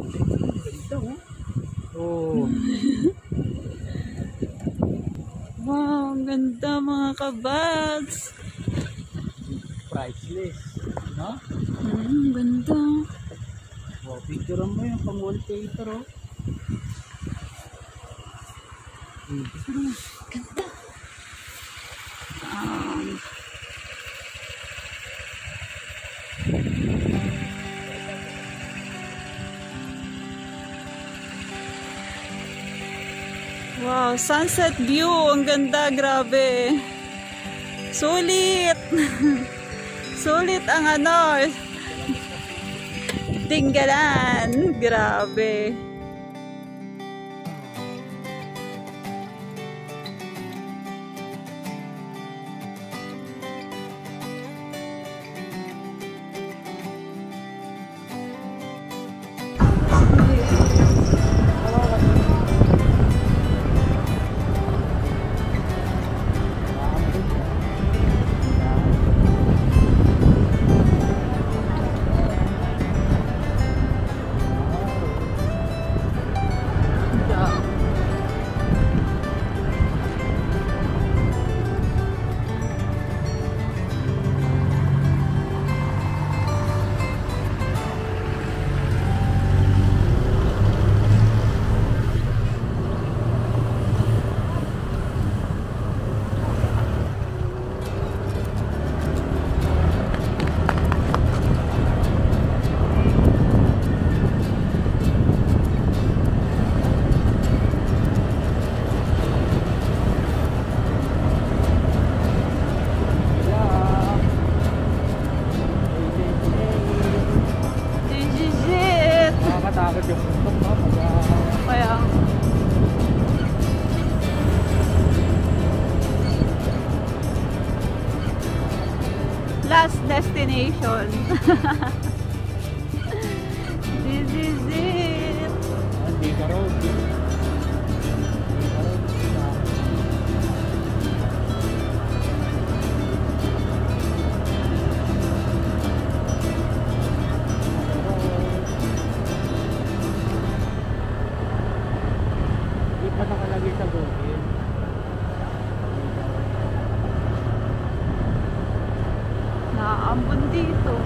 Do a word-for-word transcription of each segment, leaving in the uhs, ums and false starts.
Ganda oh. Oh. Wow, ang ganda mga kabads. Priceless, no? Hmm, ganda. Wow, picture mo yung pang wallpaper oh. Hmm. Ganda. Um, wow, sunset view. Ang ganda, grabe. Sulit. Sulit ang ano. Tinggalan. Grabe. Last destination. This is it. Dito road. Di pa nakalagay sa Google. Naambon dito.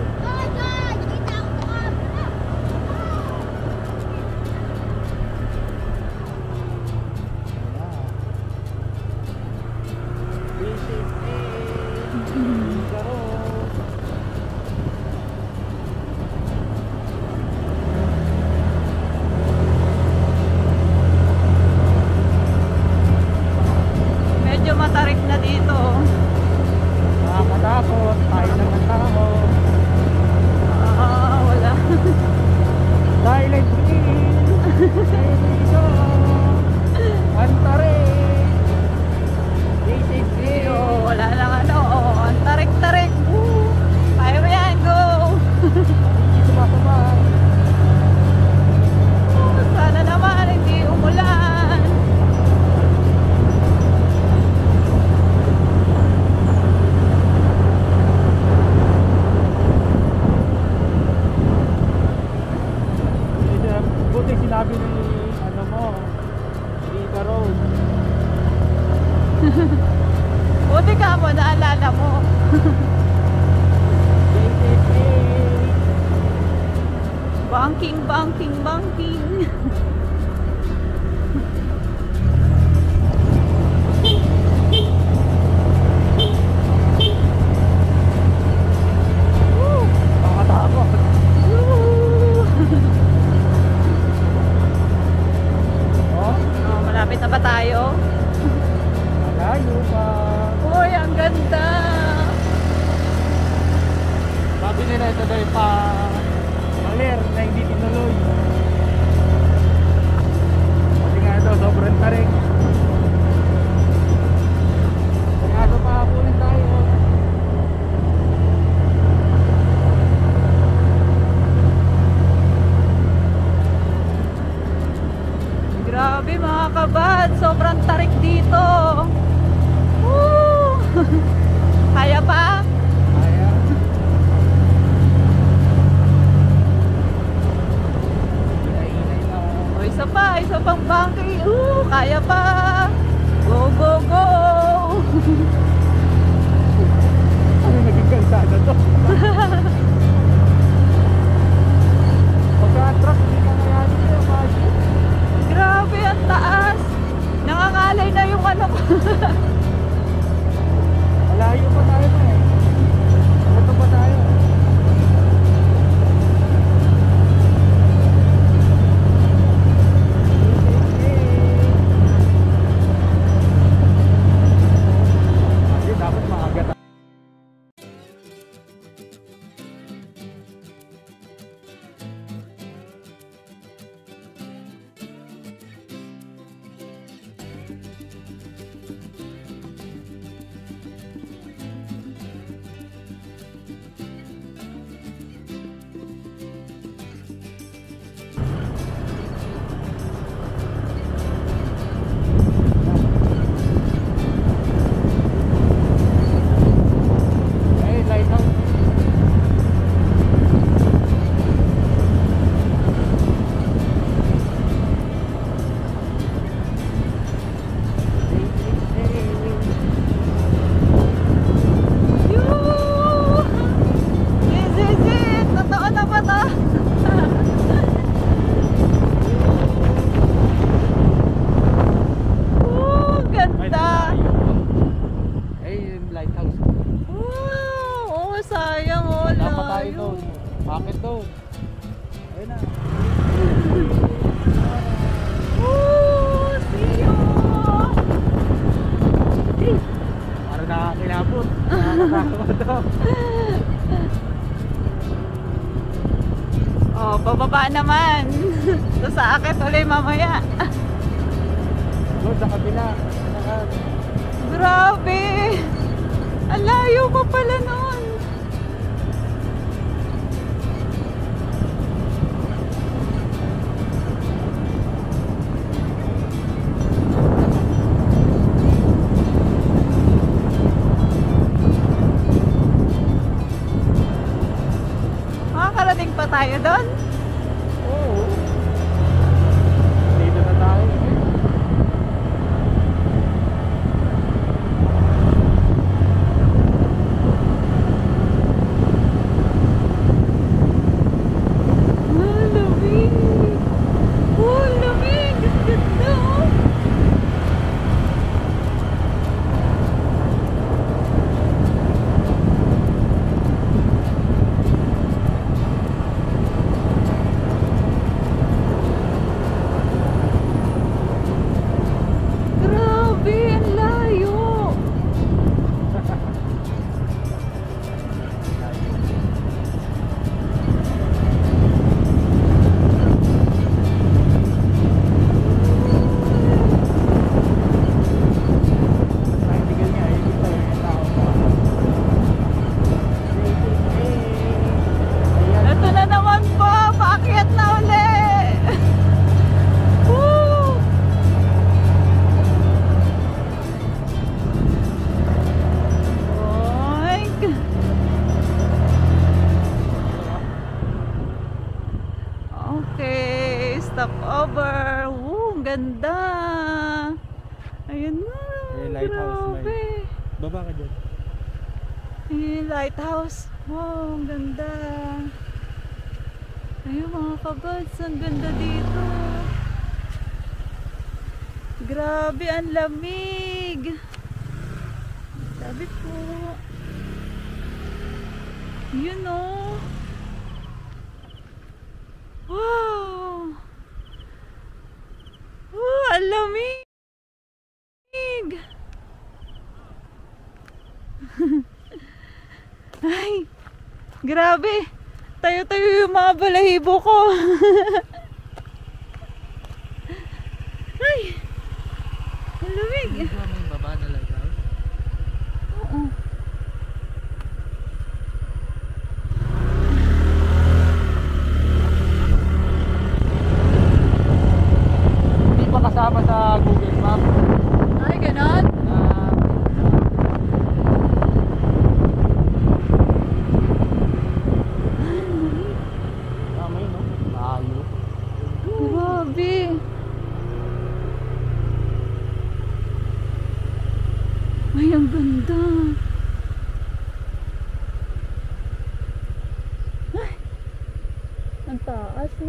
Medyo matarik na dito. Nakakatakot, tayo naman tao. Ah, wala. Silent green. Dito. Antare. This is it. Oh, wala lang ano. Oh, ang tarik-tarik. Woo! Kaya mo yan, go! Dito makamay. Oh, sana naman hindi umulan. Buti sinabi ni ano mo, Dito Road. Buti ka mo, naalala mo. Banking, banking, banking. Nakakatakot. Oh, Oh, malapit na ba tayo? malayo pa. Uy, ang ganda. Sabi nila ito daw yung pa malir na hindi tinuloy. Kasi nga ito, sobrang tarik. Kaya ito pahapunin tayo. Grabe mga kabad, sobrang tarik dito. Woo! Kaya pa? Kaya. Isa pang bangkay. Uh, kaya pa. Go, go, go. Ano naging kalsada to? Pagka-truck, hindi ka kayanin niya, Maji. Grabe, ang taas. Nangangalay na yung ano ko. Malayo pa tayo na eh. Ito pa tayo. Maji, dapat maaga tayo. Hey, lighthouse. Yoo! Yes, yes, yes. Totoo na ba to? Oh, ganda. Ay, yung lighthouse. Wow! Oh, sayang oh. Dapat tayo layo. doon. Bakit doon? Ayun na. Oh, see you. Parang nakakilabot. Nakakatakot daw. Oh, bababa naman. So, sa akit ulit mamaya. Doon sa kabila. Saka- Grabe. Ang layo pa pala nun. Makakarating pa tayo doon? Oo. Dito na tayo. Ah, lamig. Oh, lamig. Ang ganda oh. Grabe, ang layo. Practical niya eh. Dito yung tao. Ayan. Ito na naman po. Paakyat na uli. Woo! Oink. Okay, stop over. Woo, ang ganda. Ayun na. Eh, lighthouse, may- Grabe. Baba ka dyan. Yung lighthouse. Wow, ang ganda. Ayun mga kabads, ang ganda dito. Grabe, ang lamig. Sabi po. Yun oh. Wow. Oh, ang lamig. Ay, grabe. Tayo-tayo yung mga balahibo ko. Ay, ang lamig. Dito may baba na lighthouse. Oo. Hindi pa kasama sa Google Maps. Ay, ganon. Na Ay, ang lamig. ah, may no? Layo. Grabe.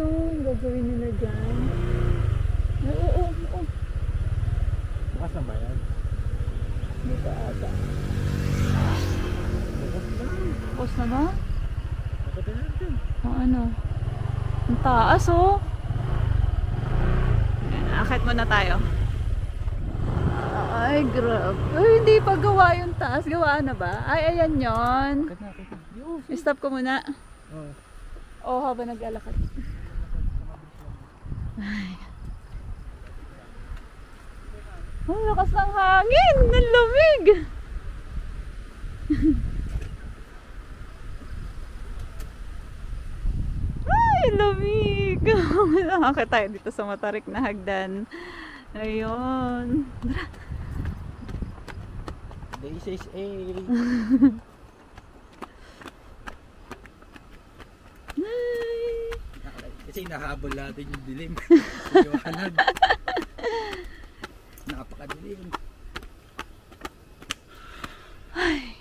oh, ang gagawin nila dyan. Ay, oo, oo, oo. Bukas na ba yan? Hindi pa ata. Bukas na. Tapos na ba? Bukas na natin. O ano? Ang taas oh. Ayan, akit muna tayo. Ay, grabe. Ay, hindi pa gawa yung taas. Gawa na ba? Ay, ayan yon. Bukas na natin. Stop ko muna. Oh. Oh, habang nag-alakad. Ay. Ang lakas ng hangin! Ang lamig! Ay, lamig! Nakakita tayo dito sa matarik na hagdan. Ayun. This is A. Ay. Kasi nahabol natin yung dilim. Iwanan. Napakadilim. Ay.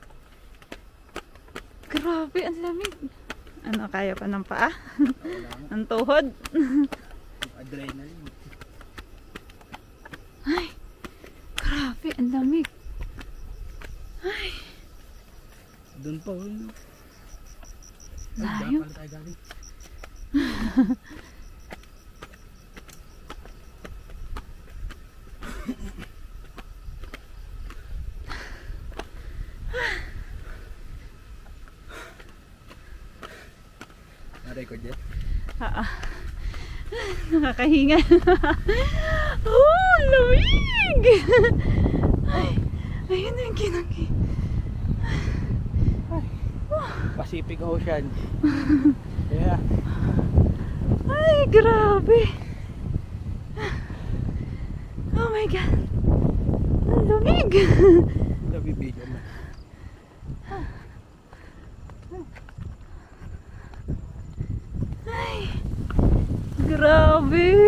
Grabe, ang lamig. Ano, kaya pa ng paa? Ang tuhod? Adrenaline. Ay, grabe, ang lamig. Ay, Doon pa. Ay, layo. dapat tayo galing. Na-record yan? Ah, ah. Nakakahinga. Oh, lamig! Ay, ayun na yung kinaki. Pacific Ocean. Yeah. Ay, grabe. Oh my God. Ang lamig. Nabibigyan mo. Ay, grabe.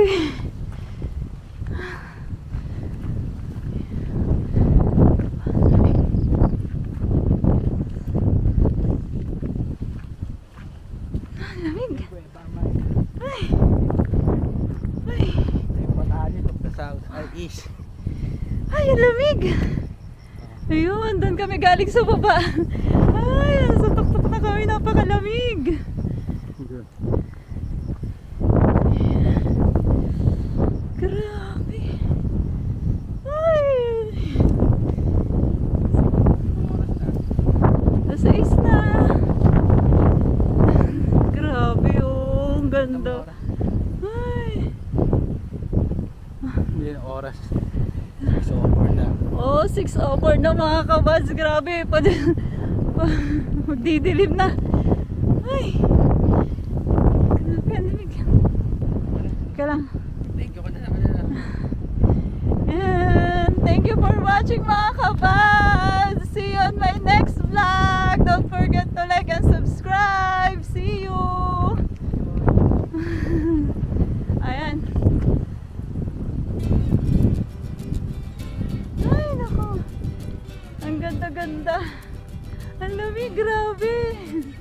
Ang lamig. Ay. Ay. Patalis of the south or east. Ay, ang lamig. Ayun, doon kami galing sa baba. Ay, nasa tuktok na kami, napakalamig. Grabe. Ay. Nasa is na. Grabe oh, ang ganda. Ay. Hindi na oras. So over na. Oh, six over na mga kabads. Grabe. Pa magdidilim na. Ay. Grabe, ang lamig. Ika lang. Thank you ka na naman. And thank you for watching mga kabads. See you on my next vlog. Don't forget to like and subscribe. See you. Ayan. Ay, nako. Ang ganda-ganda. Ang lamig, grabe.